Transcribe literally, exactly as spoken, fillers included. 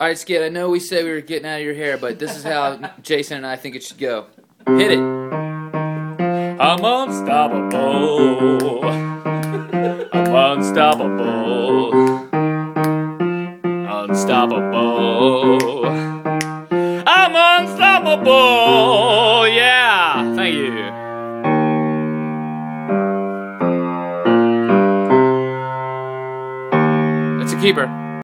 All right, Skid, I know we said we were getting out of your hair, but this is how Jason and I think it should go. Hit it. I'm unstoppable. I'm unstoppable. Unstoppable. I'm unstoppable. Yeah. Thank you. That's a keeper.